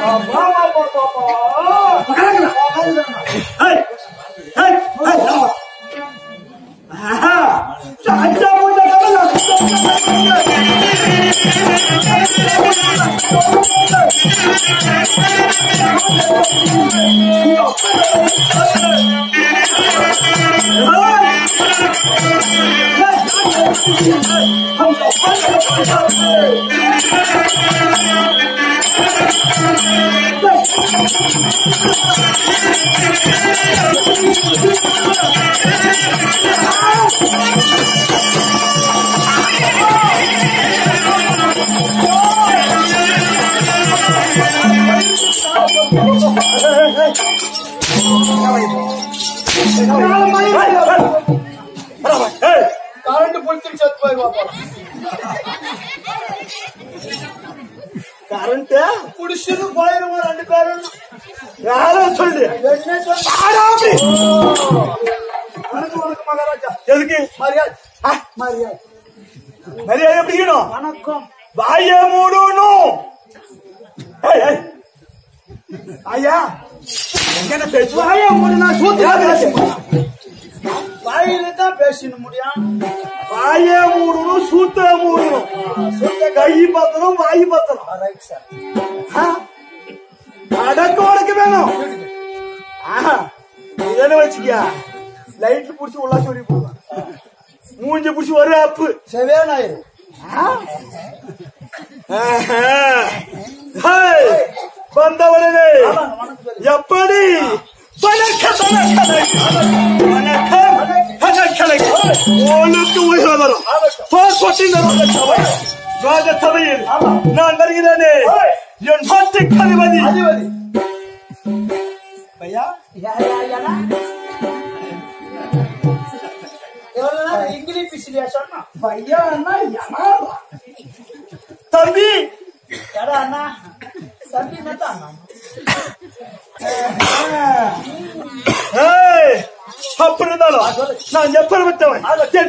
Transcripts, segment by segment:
Current குடிச்சு போயிருவோம் 2 பேரும் யாரும் சொல்லு மகாராஜா எதுக்கு மரியாதை மரியாதை எப்படிக்கணும் வணக்கம் வாய மூடணும் ஐயா என்ன பேசு வாய மூடுனா சூத்திரா பேச வாயில தான் பேசணும் முடியும் வாய மூடணும் சூத்த மூடணும் கை பத்தணும் வாய் பத்தணும் அடக்க உடக்க வேணும் என்ன வச்சுக்கியா லைட்ல புடிச்சு உள்ள சொல்லி போடுவான் மூஞ்சி புடிச்சு ஒரு அப்பு செவேனாயிரும் வந்தவனே எப்படி சபையில் நான் வருகிறேனே என் பத்து கதிபதி இங்கிலீஷ் சொன்னா பையா தம்பி அண்ணா தம்பி அப்படி இருந்தாலும் நான் எப்படி விட்டவன்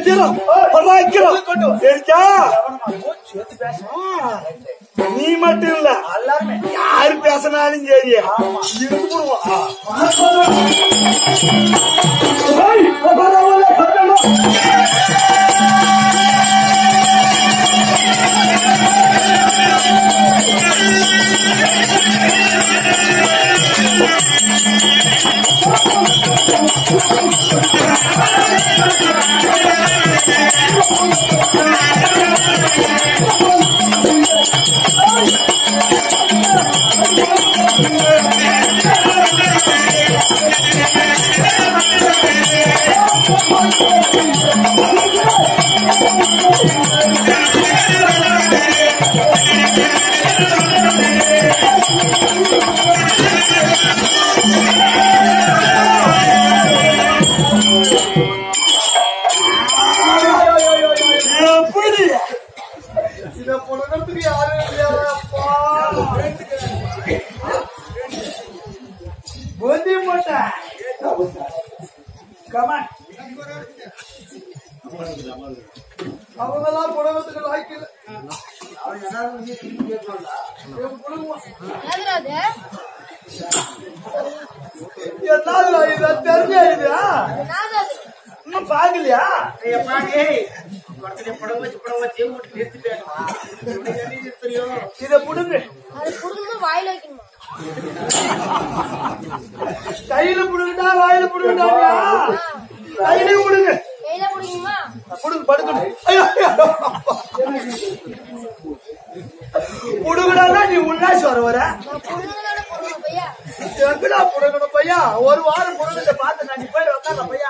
நீ மட்டும் இல்ல யாரு பேசினாலும் சரி அவங்கெல்லாம் புடவத்துக்கு லாய்க்கல தெரிஞ்சா இன்னும் பாக்கலையா இத புடுங்க வாயில வைக்கணுமா கையில புடுங்கடா வாயில புடுங்கடா கையில புடுங்க கையில புடுங்கமா புடுங்க படுக்கணும் புடுங்கடா நீ உன்னாசி வர எங்கடா புடுங்கணும் பையா ஒரு வாரம் புடுங்க பார்த்து நான் நீ போய் உட்கார பையா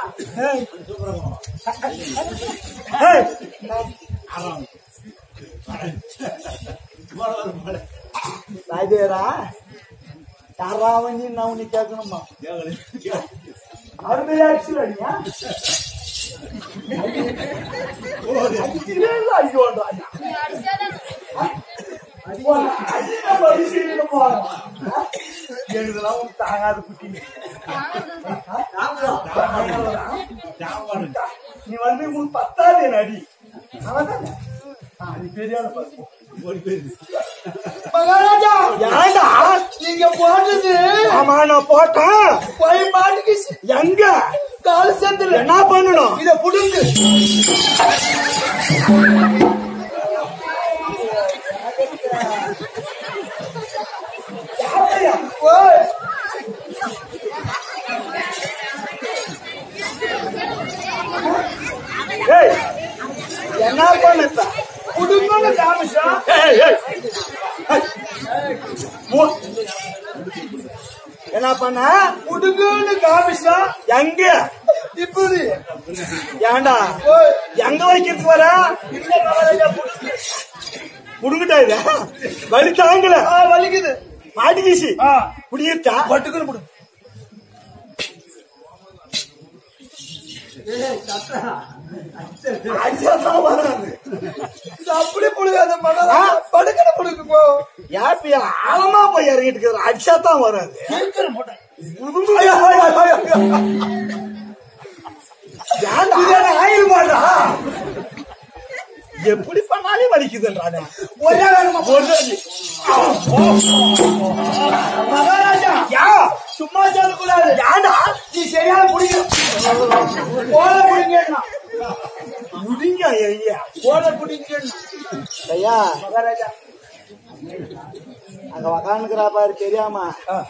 ராஜேரா யாராவது நான் நீ கேட்கணுமா அருமையாச்சு அடியா எனக்குலாம் தாங்காது குட்டி நீ வந்து உங்களுக்கு 10வது அடி நீ பெரியாத மகாராஜா ஏண்டா நீங்க ஆமா நான் போட்டேன் போய் மாட்டிக்கிச்சு எங்க காலு சேர்த்துல என்ன பண்ணணும் இத புடுங்கு என்ன பண்ண புடுங்கன்னு காமிச்சா என்ன பண்ண புடுங்கன்னு காமிச்சா எங்க இப்படி ஏண்டா எங்க வைக்கிறது வர புடுங்கிட்டா இது வலி தாங்கல வலிக்குது மாட்டிக்கிச்சு புடிட்டா பட்டுக்குன்னு புடு அப்படி புடுங்காத படுக்கிற புடுங்க போ யாப்பியா ஆழமா போய் இறங்கிட்டு இருக்கிற அடிச்சாதான் வராது ஆயில் மாட்டா எப்படி பண்ணாலே வலிக்குதுன்றானே மகாராஜா யா சும்மா சொல்லக்கூடாது யாடா நீ சரியா புடிக்கணும் போல புடிங்க முடிங்க ஐயா போல புடிங்க ஐயா மகாராஜா அங்க உக்காந்துக்கிறா பாரு தெரியாம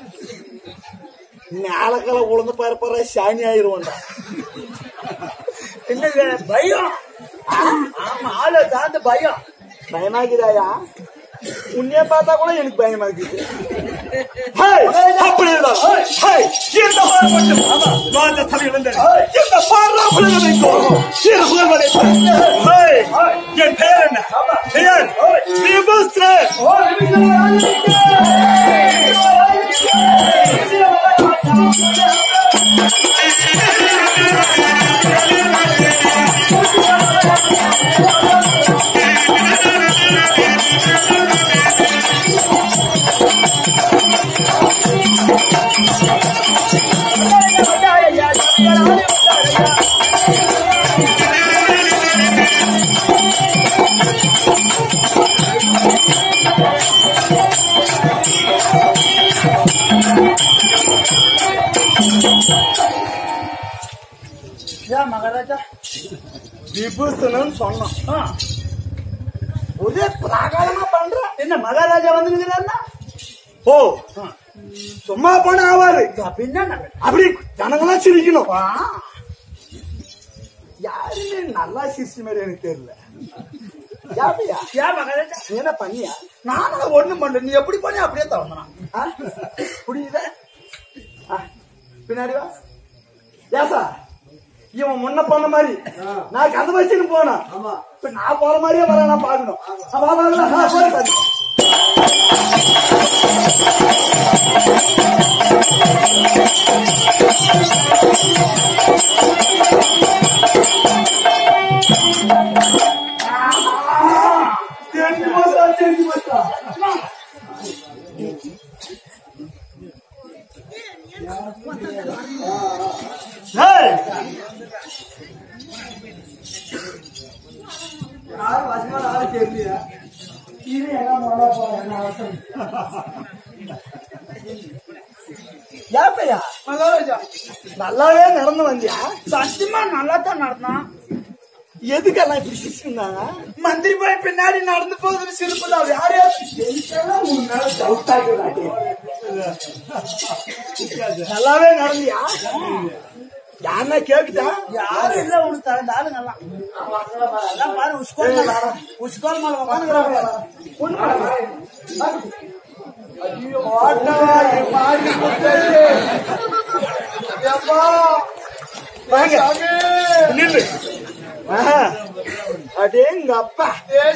மேலக்கல உளுந்து பாரு சாணி ஆயிருவோண்டா என்ன பயம் ஆமா ஆளை தாண்ட பயம் பயமாக்குதாயா உன்னைய பார்த்தா கூட எனக்கு பயமாக்குது அப்படி என் பெயர் என்ன பெயர் மகாராஜா விபூஷணன் சொன்னான் ஒரே பிராகாரமா பண்ற என்ன மகாராஜா வந்து ஓ சும்மா போன ஆவாரு அப்படி ஜனங்களாம் சிரிக்கணும் யாருமே நல்லா சிரிச்ச மாதிரி எனக்கு தெரியல என்ன பண்ணியா நானும் ஒண்ணும் பண்றேன் நீ எப்படி பண்ணி அப்படியே தவறான் புரியுத பின்னாடி வா ஏசா இவன் முன்ன பண்ண மாதிரி நான் கதை வச்சுன்னு போனேன் இப்ப நான் போற மாதிரியே வர நான் பாக்கணும் நல்லாவே நடந்து வந்தியா சத்தியமா நல்லா தான் நடந்தான் எதுக்கெல்லாம் இப்படி சிரிச்சுருந்தாங்க மந்திரி போய் பின்னாடி நடந்து போகுது சிரிப்பு தான் நல்லாவே நடந்தியா யாருன்னா கேக்குதா யாரும் இல்ல உனக்கு தகுந்த ஆளுங்கெல்லாம் பாரு உஸ்கோல் மேல அடேங்க அப்பா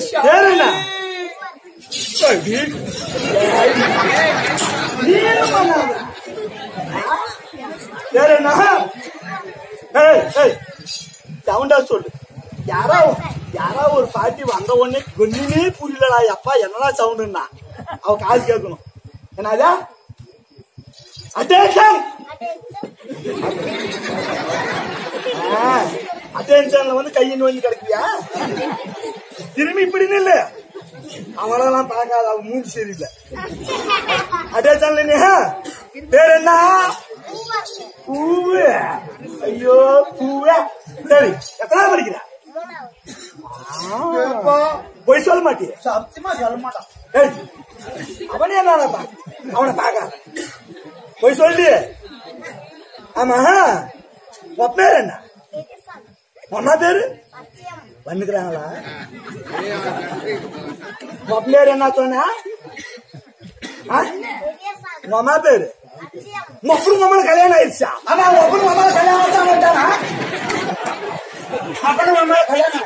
சவுண்டா சொல்லு யாரா ஒரு பாட்டி வந்த உடனே ஒண்ணுமே புரியலடா அப்பா என்னடா சவுண்டுன்னா அவ காது கேட்கணும் என்னதா அட்டென்ஷன் அட்டென்ஷன்ல வந்து கையின்னு வந்து கிடைக்கியா திரும்பி இப்படின்னு இல்ல அவனெல்லாம் பார்க்காத அவன் மூஞ்சி சரியில்லை அட்டென்ஷன்ல பேர் என்ன? பூவு. ஐயோ பூவே. சரி, எத்தனை படிக்கிற? போய் சொல்ல மாட்டிய? சத்தியமா சொல்ல மாட்டான். அவனே என்ன அவனை பாக்க போய் சொல்லி. ஆமா, உன் பேர் என்ன? அம்மா பேரு வந்துக்கிறாங்களா? உன் பேர் என்ன சொன்ன? அம்மா பேரு ஒப்பனும் அம்மா கல்யாணம் ஆயிடுச்சா? ஆமா, ஒப்பனும் அம்மா கல்யாணம் ஆயிட்டானா? அப்பனும் அம்மா கல்யாணம்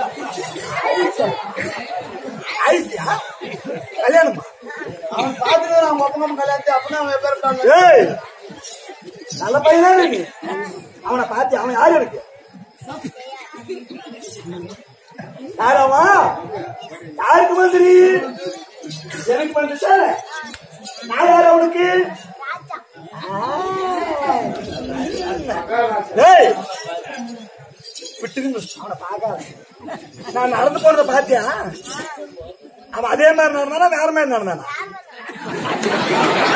ஆயிடுச்சா? கல்யாணமா? அவன் பாத்துட்டு அவங்க ஒப்பனும் கல்யாணத்தை அப்படின்னா அவன் பேர் ஏய், நல்ல பையன் நீ. அவனை பார்த்து அவன் யாரு இருக்கு? யாராவா? யாருக்கு மந்திரி? எனக்கு மந்திரி சார். நான் யாரு அவனுக்கு? விட்டுக்கு அவனை பார்க்காத. நான் நடந்து போறத பாத்தியா? அவன் அதே மாதிரி நடந்தானா வேற மாதிரி நடந்தானா?